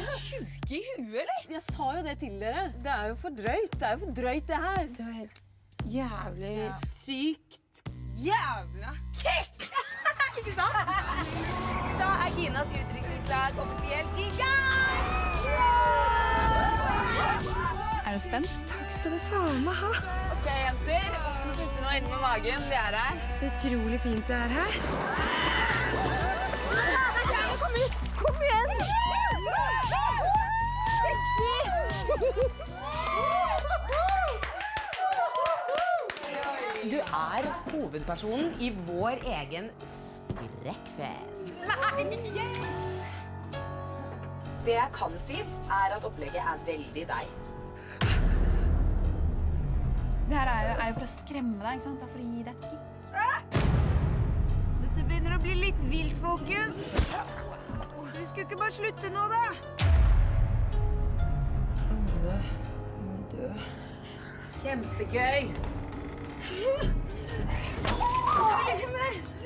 sjuke i huet, eller? Jeg sa jo det til dere. Det er jo for drøyt. Det er jo for drøyt, det her. Det var helt jævlig sykt. Jævla kekk! Ikke sant? Da er Kinas utdrikningslag offisielt i gang! Er du spent? Takk skal du faen meg ha. Ok, jenter. Putte nå inne med magen. Vi er her. Så utrolig fint det er her. Kom ut! Kom igjen! Sexy! Du er hovedpersonen i vår egen skrekkfest. Det jeg kan si, er at opplegget er veldig deg. Det her er jo for å skremme deg, ikke sant? Det er for å gi deg et kick. Dette begynner å bli litt vilt, folkens. Vi skulle ikke bare slutte nå, da. Alle må dø. Kjempegøy.